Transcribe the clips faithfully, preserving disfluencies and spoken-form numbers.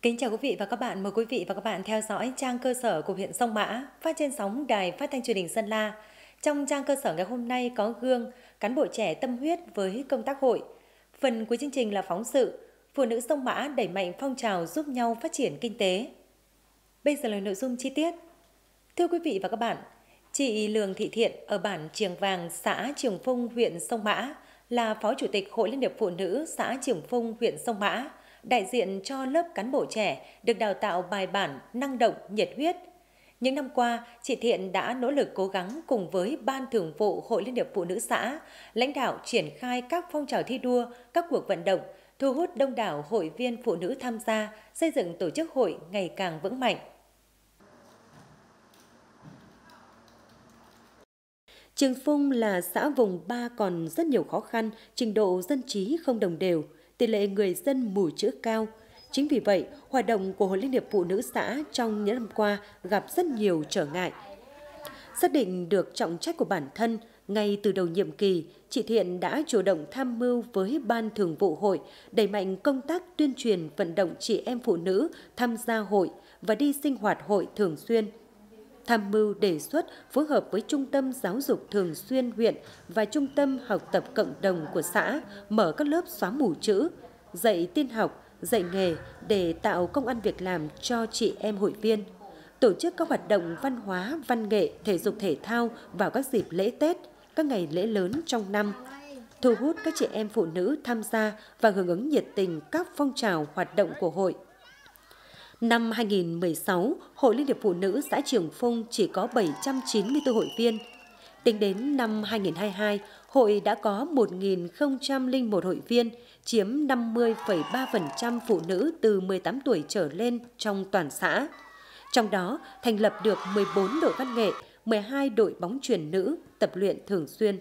Kính chào quý vị và các bạn, mời quý vị và các bạn theo dõi trang cơ sở của huyện Sông Mã, phát trên sóng Đài Phát thanh Truyền hình Sơn La. Trong trang cơ sở ngày hôm nay có gương cán bộ trẻ tâm huyết với công tác hội. Phần cuối chương trình là phóng sự Phụ nữ Sông Mã đẩy mạnh phong trào giúp nhau phát triển kinh tế. Bây giờ là nội dung chi tiết. Thưa quý vị và các bạn, chị Lường Thị Thiện ở bản Triềng Vàng, xã Triềng Phung, huyện Sông Mã là Phó Chủ tịch Hội Liên hiệp Phụ nữ xã Triềng Phung, huyện Sông Mã, đại diện cho lớp cán bộ trẻ được đào tạo bài bản, năng động, nhiệt huyết. Những năm qua, chị Thiện đã nỗ lực cố gắng cùng với Ban Thường vụ Hội Liên hiệp Phụ nữ xã, lãnh đạo triển khai các phong trào thi đua, các cuộc vận động, thu hút đông đảo hội viên phụ nữ tham gia, xây dựng tổ chức hội ngày càng vững mạnh. Triềng Phung là xã vùng ba còn rất nhiều khó khăn, trình độ dân trí không đồng đều, tỷ lệ người dân mù chữ cao. Chính vì vậy, hoạt động của Hội Liên hiệp Phụ nữ xã trong những năm qua gặp rất nhiều trở ngại. Xác định được trọng trách của bản thân, ngay từ đầu nhiệm kỳ, chị Thiện đã chủ động tham mưu với Ban Thường vụ Hội, đẩy mạnh công tác tuyên truyền vận động chị em phụ nữ tham gia hội và đi sinh hoạt hội thường xuyên. Tham mưu đề xuất phối hợp với Trung tâm Giáo dục Thường xuyên huyện và Trung tâm Học tập Cộng đồng của xã mở các lớp xóa mù chữ, dạy tin học, dạy nghề để tạo công ăn việc làm cho chị em hội viên. Tổ chức các hoạt động văn hóa, văn nghệ, thể dục thể thao vào các dịp lễ Tết, các ngày lễ lớn trong năm. Thu hút các chị em phụ nữ tham gia và hưởng ứng nhiệt tình các phong trào hoạt động của hội. Năm hai nghìn không trăm mười sáu, Hội Liên hiệp Phụ nữ xã Triềng Phung chỉ có bảy trăm chín mươi tư hội viên. Tính đến năm hai nghìn không trăm hai mươi hai, hội đã có một nghìn không trăm lẻ một hội viên, chiếm năm mươi phẩy ba phần trăm phụ nữ từ mười tám tuổi trở lên trong toàn xã. Trong đó, thành lập được mười bốn đội văn nghệ, mười hai đội bóng chuyền nữ, tập luyện thường xuyên.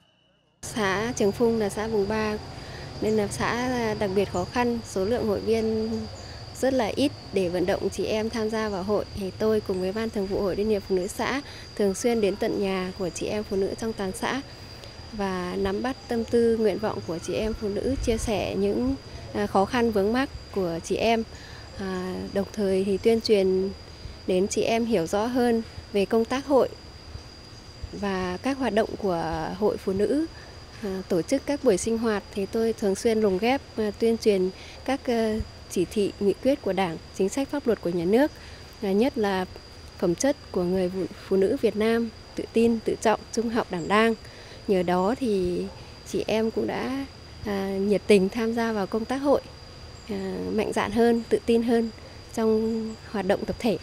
Xã Triềng Phung là xã vùng ba, nên là xã đặc biệt khó khăn, số lượng hội viên rất là ít. Để vận động chị em tham gia vào hội thì tôi cùng với Ban Thường vụ Hội Liên hiệp Phụ nữ xã thường xuyên đến tận nhà của chị em phụ nữ trong toàn xã và nắm bắt tâm tư nguyện vọng của chị em phụ nữ, chia sẻ những khó khăn vướng mắc của chị em, à, đồng thời thì tuyên truyền đến chị em hiểu rõ hơn về công tác hội và các hoạt động của hội phụ nữ. À, tổ chức các buổi sinh hoạt thì tôi thường xuyên lồng ghép à, tuyên truyền các uh, chỉ thị, nghị quyết của Đảng, chính sách pháp luật của nhà nước, à, nhất là phẩm chất của người phụ nữ Việt Nam: tự tin, tự trọng, trung hậu, đảm đang. Nhờ đó thì chị em cũng đã à, nhiệt tình tham gia vào công tác hội, à, mạnh dạn hơn, tự tin hơn trong hoạt động tập thể.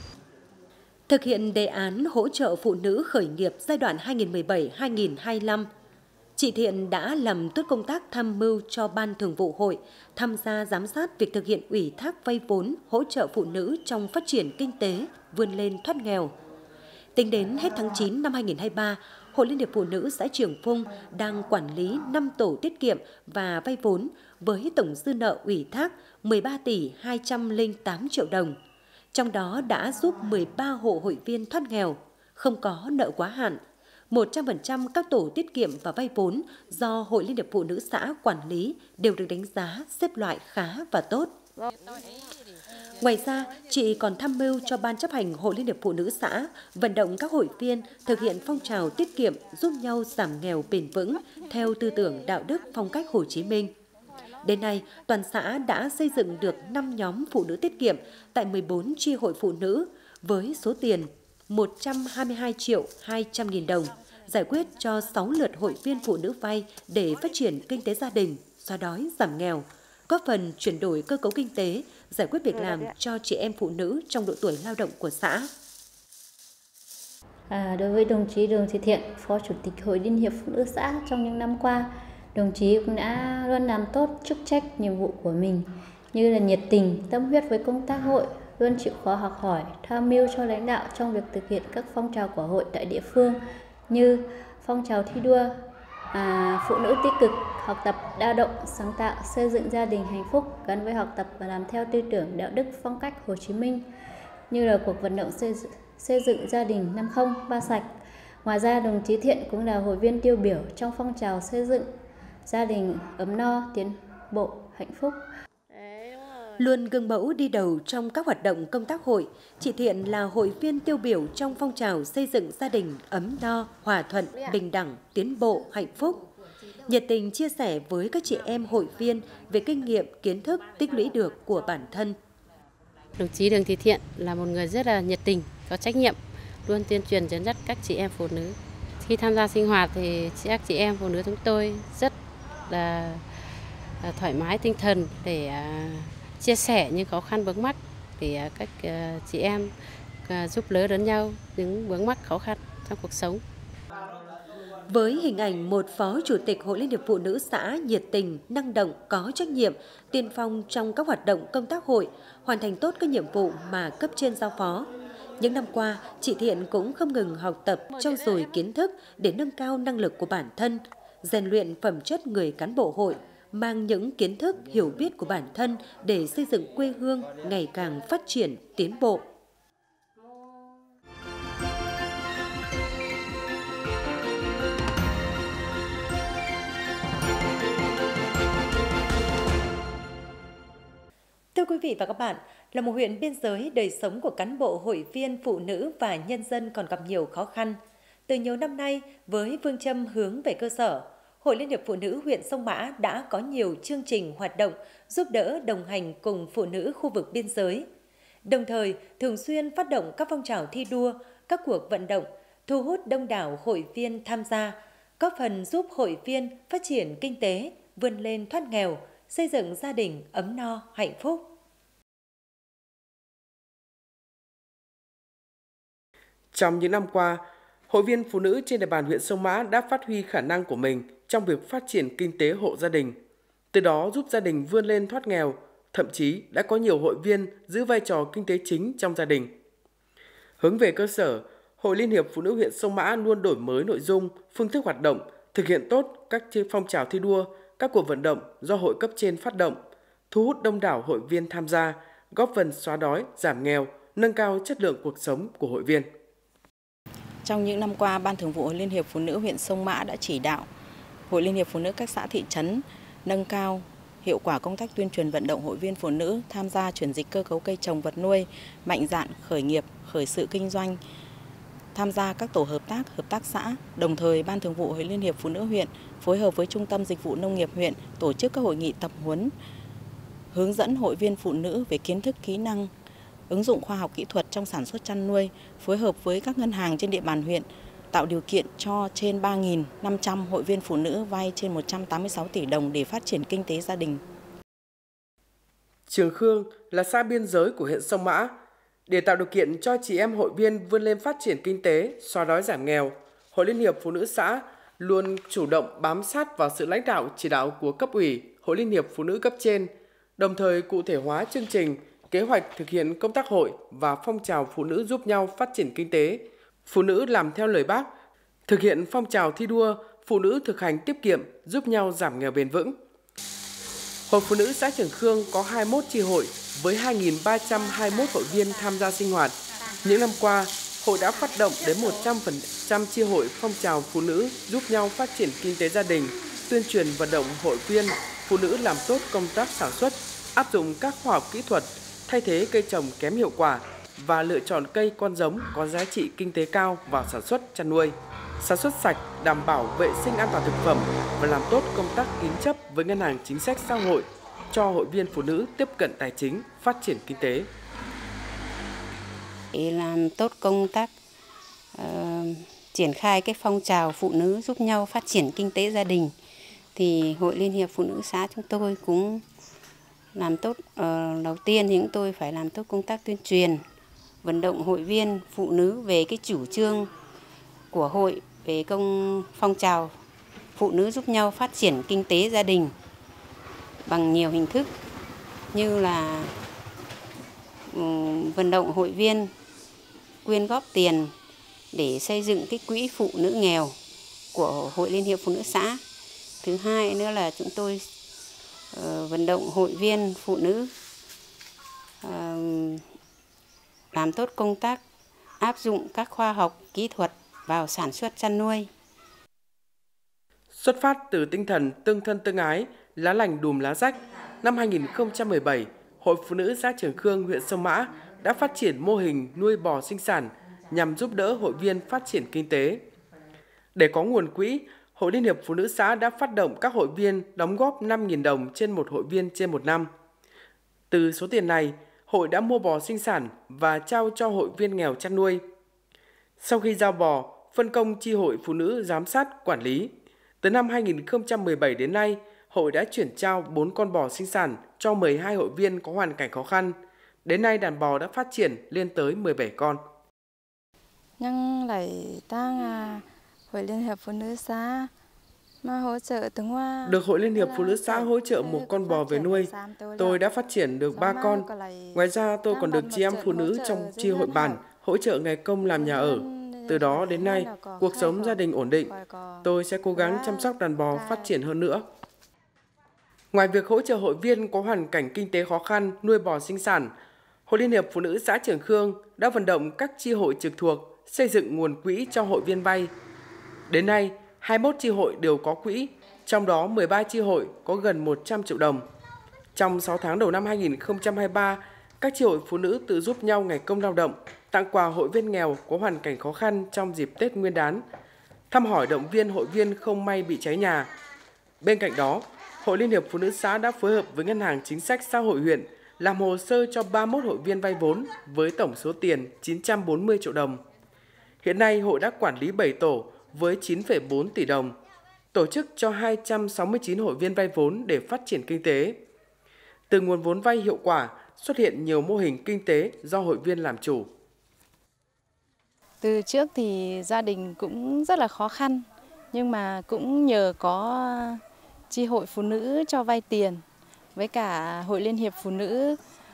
Thực hiện đề án hỗ trợ phụ nữ khởi nghiệp giai đoạn hai nghìn không trăm mười bảy đến hai nghìn không trăm hai mươi lăm, chị Thiện đã làm tốt công tác tham mưu cho Ban Thường vụ Hội, tham gia giám sát việc thực hiện ủy thác vay vốn hỗ trợ phụ nữ trong phát triển kinh tế, vươn lên thoát nghèo. Tính đến hết tháng chín năm hai nghìn không trăm hai mươi ba, Hội Liên hiệp Phụ nữ xã Triềng Phung đang quản lý năm tổ tiết kiệm và vay vốn với tổng dư nợ ủy thác mười ba tỷ hai trăm lẻ tám triệu đồng. Trong đó đã giúp mười ba hộ hội viên thoát nghèo, không có nợ quá hạn. một trăm phần trăm các tổ tiết kiệm và vay vốn do Hội Liên hiệp Phụ nữ xã quản lý đều được đánh giá xếp loại khá và tốt. Ngoài ra, chị còn tham mưu cho Ban chấp hành Hội Liên hiệp Phụ nữ xã vận động các hội viên thực hiện phong trào tiết kiệm giúp nhau giảm nghèo bền vững theo tư tưởng đạo đức phong cách Hồ Chí Minh. Đến nay, toàn xã đã xây dựng được năm nhóm phụ nữ tiết kiệm tại mười bốn chi hội phụ nữ với số tiền một trăm hai mươi hai triệu hai trăm nghìn đồng, giải quyết cho sáu lượt hội viên phụ nữ vay để phát triển kinh tế gia đình, xóa đói, giảm nghèo, góp phần chuyển đổi cơ cấu kinh tế, giải quyết việc làm cho chị em phụ nữ trong độ tuổi lao động của xã. À, đối với đồng chí Lường Thị Thiện, Phó Chủ tịch Hội Liên hiệp Phụ nữ xã, trong những năm qua, đồng chí cũng đã luôn làm tốt chức trách nhiệm vụ của mình, như là nhiệt tình, tâm huyết với công tác hội, luôn chịu khó học hỏi, tham mưu cho lãnh đạo trong việc thực hiện các phong trào của hội tại địa phương như phong trào thi đua à, phụ nữ tích cực, học tập lao động, sáng tạo, xây dựng gia đình hạnh phúc gắn với học tập và làm theo tư tưởng đạo đức phong cách Hồ Chí Minh, như là cuộc vận động xây dựng, xây dựng gia đình năm không ba sạch. Ngoài ra, đồng chí Thiện cũng là hội viên tiêu biểu trong phong trào xây dựng gia đình ấm no, tiến bộ, hạnh phúc. Luôn gương mẫu đi đầu trong các hoạt động công tác hội, chị Thiện là hội viên tiêu biểu trong phong trào xây dựng gia đình ấm no, hòa thuận, bình đẳng, tiến bộ, hạnh phúc. Nhiệt tình chia sẻ với các chị em hội viên về kinh nghiệm, kiến thức tích lũy được của bản thân. Đồng chí Đường Thị Thiện là một người rất là nhiệt tình, có trách nhiệm, luôn tuyên truyền dẫn dắt các chị em phụ nữ. Khi tham gia sinh hoạt thì các chị em phụ nữ chúng tôi rất là thoải mái tinh thần để chia sẻ những khó khăn vướng mắc để các chị em giúp đỡ lẫn nhau những vướng mắc khó khăn trong cuộc sống. Với hình ảnh một phó chủ tịch Hội Liên hiệp Phụ nữ xã nhiệt tình, năng động, có trách nhiệm, tiên phong trong các hoạt động công tác hội, hoàn thành tốt các nhiệm vụ mà cấp trên giao phó. Những năm qua, chị Thiện cũng không ngừng học tập, trau dồi kiến thức để nâng cao năng lực của bản thân, rèn luyện phẩm chất người cán bộ hội, mang những kiến thức, hiểu biết của bản thân để xây dựng quê hương ngày càng phát triển, tiến bộ. Thưa quý vị và các bạn, là một huyện biên giới, đời sống của cán bộ, hội viên, phụ nữ và nhân dân còn gặp nhiều khó khăn. Từ nhiều năm nay, với phương châm hướng về cơ sở, Hội Liên hiệp Phụ nữ huyện Sông Mã đã có nhiều chương trình hoạt động giúp đỡ đồng hành cùng phụ nữ khu vực biên giới. Đồng thời, thường xuyên phát động các phong trào thi đua, các cuộc vận động, thu hút đông đảo hội viên tham gia, góp phần giúp hội viên phát triển kinh tế, vươn lên thoát nghèo, xây dựng gia đình ấm no, hạnh phúc. Trong những năm qua, hội viên phụ nữ trên địa bàn huyện Sông Mã đã phát huy khả năng của mình trong việc phát triển kinh tế hộ gia đình, từ đó giúp gia đình vươn lên thoát nghèo, thậm chí đã có nhiều hội viên giữ vai trò kinh tế chính trong gia đình. Hướng về cơ sở, Hội Liên hiệp Phụ nữ huyện Sông Mã luôn đổi mới nội dung, phương thức hoạt động, thực hiện tốt các phong trào thi đua, các cuộc vận động do hội cấp trên phát động, thu hút đông đảo hội viên tham gia, góp phần xóa đói, giảm nghèo, nâng cao chất lượng cuộc sống của hội viên. Trong những năm qua, Ban Thường vụ Hội Liên hiệp Phụ nữ huyện Sông Mã đã chỉ đạo Hội Liên hiệp Phụ nữ các xã thị trấn nâng cao hiệu quả công tác tuyên truyền vận động hội viên phụ nữ tham gia chuyển dịch cơ cấu cây trồng vật nuôi, mạnh dạn khởi nghiệp, khởi sự kinh doanh, tham gia các tổ hợp tác, hợp tác xã. Đồng thời, Ban Thường vụ Hội Liên hiệp Phụ nữ huyện phối hợp với Trung tâm Dịch vụ Nông nghiệp huyện tổ chức các hội nghị tập huấn, hướng dẫn hội viên phụ nữ về kiến thức, kỹ năng, ứng dụng khoa học kỹ thuật trong sản xuất chăn nuôi, phối hợp với các ngân hàng trên địa bàn huyện, tạo điều kiện cho trên ba nghìn năm trăm hội viên phụ nữ vay trên một trăm tám mươi sáu tỷ đồng để phát triển kinh tế gia đình. Trường Khương là xã biên giới của huyện Sông Mã. Để tạo điều kiện cho chị em hội viên vươn lên phát triển kinh tế, xóa đói giảm nghèo, Hội Liên hiệp Phụ nữ xã luôn chủ động bám sát vào sự lãnh đạo chỉ đạo của cấp ủy, Hội Liên hiệp Phụ nữ cấp trên, đồng thời cụ thể hóa chương trình, kế hoạch thực hiện công tác hội và phong trào phụ nữ giúp nhau phát triển kinh tế, phụ nữ làm theo lời Bác, thực hiện phong trào thi đua, phụ nữ thực hành tiết kiệm giúp nhau giảm nghèo bền vững. Hội Phụ nữ xã Trường Khương có hai mươi mốt chi hội với hai nghìn ba trăm hai mươi mốt hội viên tham gia sinh hoạt. Những năm qua, hội đã phát động đến một trăm phần trăm chi hội phong trào phụ nữ giúp nhau phát triển kinh tế gia đình, tuyên truyền vận động hội viên, phụ nữ làm tốt công tác sản xuất, áp dụng các khoa học kỹ thuật, thay thế cây trồng kém hiệu quả và lựa chọn cây con giống có giá trị kinh tế cao vào sản xuất chăn nuôi, sản xuất sạch, đảm bảo vệ sinh an toàn thực phẩm và làm tốt công tác tín chấp với Ngân hàng Chính sách Xã hội cho hội viên phụ nữ tiếp cận tài chính, phát triển kinh tế. Để làm tốt công tác uh, triển khai cái phong trào phụ nữ giúp nhau phát triển kinh tế gia đình thì Hội Liên hiệp Phụ nữ xã chúng tôi cũng làm tốt. Uh, đầu tiên thì chúng tôi phải làm tốt công tác tuyên truyền, vận động hội viên phụ nữ về cái chủ trương của hội về công phong trào phụ nữ giúp nhau phát triển kinh tế gia đình bằng nhiều hình thức như là um, vận động hội viên quyên góp tiền để xây dựng cái quỹ phụ nữ nghèo của Hội Liên hiệp Phụ nữ xã. Thứ hai nữa là chúng tôi uh, vận động hội viên phụ nữ uh, làm tốt công tác áp dụng các khoa học kỹ thuật vào sản xuất chăn nuôi. Xuất phát từ tinh thần tương thân tương ái, lá lành đùm lá rách, năm hai nghìn không trăm mười bảy, Hội Hội Phụ nữ xã Trường Khương, huyện Sông Mã đã phát triển mô hình nuôi bò sinh sản nhằm giúp đỡ hội viên phát triển kinh tế. Để có nguồn quỹ, Hội Liên hiệp Phụ nữ xã đã phát động các hội viên đóng góp năm nghìn đồng trên một hội viên trên một năm. Từ số tiền này, hội đã mua bò sinh sản và trao cho hội viên nghèo chăn nuôi. Sau khi giao bò, phân công chi hội phụ nữ giám sát, quản lý. Từ năm hai nghìn không trăm mười bảy đến nay, hội đã chuyển trao bốn con bò sinh sản cho mười hai hội viên có hoàn cảnh khó khăn. Đến nay đàn bò đã phát triển lên tới mười bảy con. Nhưng lại đang à, Hội Liên hiệp Phụ nữ xã mà hỗ trợ từng hoa. Được Hội Liên hiệp Phụ nữ xã hỗ trợ một con bò về nuôi, tôi đã phát triển được ba con. Ngoài ra tôi còn được chị em phụ nữ trong chi hội bản hỗ trợ ngày công làm nhà ở. Từ đó đến nay, cuộc sống gia đình ổn định. Tôi sẽ cố gắng chăm sóc đàn bò phát triển hơn nữa. Ngoài việc hỗ trợ hội viên có hoàn cảnh kinh tế khó khăn nuôi bò sinh sản, Hội Liên hiệp Phụ nữ xã Trường Khương đã vận động các chi hội trực thuộc xây dựng nguồn quỹ cho hội viên vay. Đến nay, hai mươi mốt chi hội đều có quỹ, trong đó mười ba chi hội có gần một trăm triệu đồng. Trong sáu tháng đầu năm hai nghìn không trăm hai mươi ba, các chi hội phụ nữ tự giúp nhau ngày công lao động, tặng quà hội viên nghèo có hoàn cảnh khó khăn trong dịp Tết Nguyên đán, thăm hỏi động viên hội viên không may bị cháy nhà. Bên cạnh đó, Hội Liên hiệp Phụ nữ xã đã phối hợp với Ngân hàng Chính sách Xã hội huyện làm hồ sơ cho ba mươi mốt hội viên vay vốn với tổng số tiền chín trăm bốn mươi triệu đồng. Hiện nay, hội đã quản lý bảy tổ với chín phẩy bốn tỷ đồng, tổ chức cho hai trăm sáu mươi chín hội viên vay vốn để phát triển kinh tế. Từ nguồn vốn vay hiệu quả, xuất hiện nhiều mô hình kinh tế do hội viên làm chủ. Từ trước thì gia đình cũng rất là khó khăn, nhưng mà cũng nhờ có chi hội phụ nữ cho vay tiền, với cả Hội Liên hiệp Phụ nữ,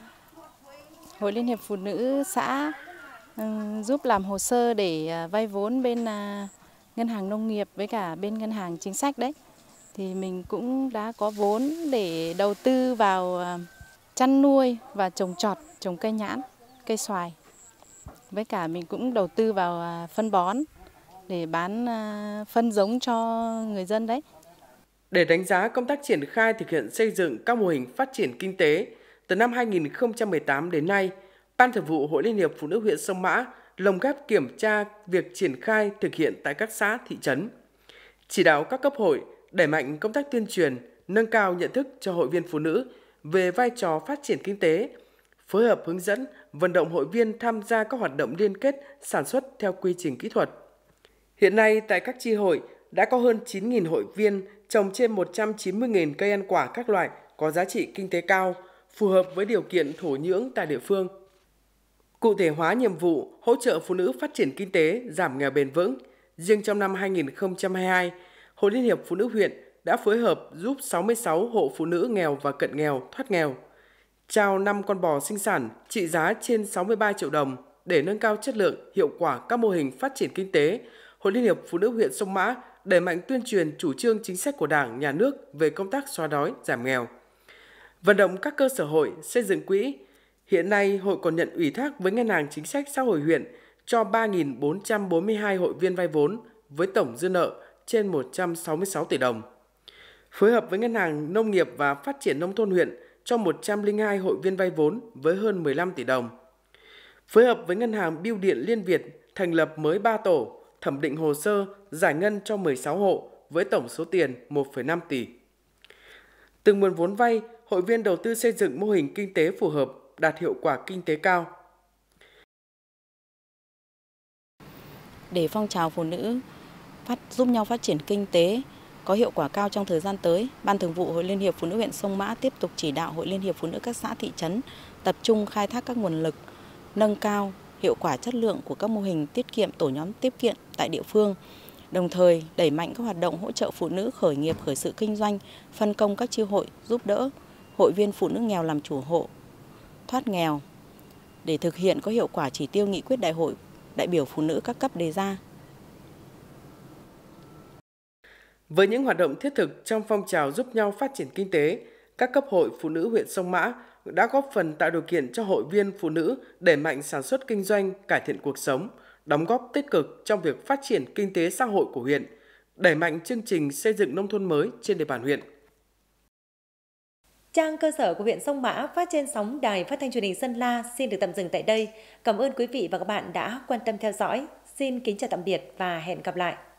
Hội Liên hiệp Phụ nữ xã um, giúp làm hồ sơ để uh, vay vốn bên uh, Ngân hàng Nông nghiệp với cả bên Ngân hàng Chính sách đấy. Thì mình cũng đã có vốn để đầu tư vào uh, chăn nuôi và trồng trọt, trồng cây nhãn, cây xoài. Với cả mình cũng đầu tư vào uh, phân bón để bán uh, phân giống cho người dân đấy. Để đánh giá công tác triển khai thực hiện xây dựng các mô hình phát triển kinh tế, từ năm hai nghìn không trăm mười tám đến nay, Ban Thường vụ Hội Liên hiệp Phụ nữ huyện Sông Mã lồng ghép kiểm tra việc triển khai thực hiện tại các xã, thị trấn. Chỉ đạo các cấp hội đẩy mạnh công tác tuyên truyền, nâng cao nhận thức cho hội viên phụ nữ về vai trò phát triển kinh tế, phối hợp hướng dẫn, vận động hội viên tham gia các hoạt động liên kết sản xuất theo quy trình kỹ thuật. Hiện nay, tại các chi hội đã có hơn chín nghìn hội viên trồng trên một trăm chín mươi nghìn cây ăn quả các loại có giá trị kinh tế cao, phù hợp với điều kiện thổ nhưỡng tại địa phương. Cụ thể hóa nhiệm vụ hỗ trợ phụ nữ phát triển kinh tế, giảm nghèo bền vững. Riêng trong năm hai nghìn không trăm hai mươi hai, Hội Liên hiệp Phụ nữ huyện đã phối hợp giúp sáu mươi sáu hộ phụ nữ nghèo và cận nghèo thoát nghèo, trao năm con bò sinh sản trị giá trên sáu mươi ba triệu đồng để nâng cao chất lượng, hiệu quả các mô hình phát triển kinh tế. Hội Liên hiệp Phụ nữ huyện Sông Mã đẩy mạnh tuyên truyền chủ trương chính sách của Đảng, Nhà nước về công tác xóa đói, giảm nghèo. Vận động các cơ sở hội xây dựng quỹ. Hiện nay, hội còn nhận ủy thác với Ngân hàng Chính sách Xã hội huyện cho ba nghìn bốn trăm bốn mươi hai hội viên vay vốn với tổng dư nợ trên một trăm sáu mươi sáu tỷ đồng. Phối hợp với Ngân hàng Nông nghiệp và Phát triển Nông thôn huyện cho một trăm lẻ hai hội viên vay vốn với hơn mười lăm tỷ đồng. Phối hợp với Ngân hàng Bưu điện Liên Việt thành lập mới ba tổ, thẩm định hồ sơ, giải ngân cho mười sáu hộ với tổng số tiền một phẩy năm tỷ. Từ nguồn vốn vay, hội viên đầu tư xây dựng mô hình kinh tế phù hợp, đạt hiệu quả kinh tế cao. Để phong trào phụ nữ phát giúp nhau phát triển kinh tế có hiệu quả cao trong thời gian tới, Ban Thường vụ Hội Liên hiệp Phụ nữ huyện Sông Mã tiếp tục chỉ đạo Hội Liên hiệp Phụ nữ các xã thị trấn tập trung khai thác các nguồn lực, nâng cao hiệu quả chất lượng của các mô hình tiết kiệm tổ nhóm tiết kiệm tại địa phương, đồng thời đẩy mạnh các hoạt động hỗ trợ phụ nữ khởi nghiệp, khởi sự kinh doanh, phân công các chi hội giúp đỡ hội viên phụ nữ nghèo làm chủ hộ, thoát nghèo để thực hiện có hiệu quả chỉ tiêu nghị quyết đại hội đại biểu phụ nữ các cấp đề ra. Với những hoạt động thiết thực trong phong trào giúp nhau phát triển kinh tế, các cấp hội phụ nữ huyện Sông Mã đã góp phần tạo điều kiện cho hội viên phụ nữ đẩy mạnh sản xuất kinh doanh, cải thiện cuộc sống, đóng góp tích cực trong việc phát triển kinh tế xã hội của huyện, đẩy mạnh chương trình xây dựng nông thôn mới trên địa bàn huyện. Trang cơ sở của huyện Sông Mã phát trên sóng Đài Phát thanh Truyền hình Sơn La xin được tạm dừng tại đây. Cảm ơn quý vị và các bạn đã quan tâm theo dõi. Xin kính chào tạm biệt và hẹn gặp lại.